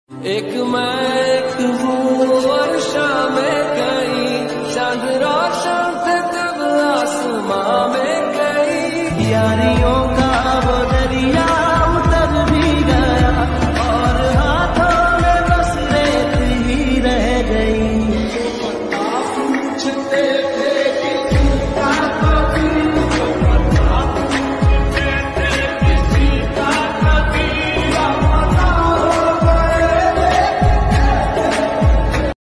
एक मैं एक हूँ वर्षा में कई चांद रोशन थे तब आसमां में कई यारियों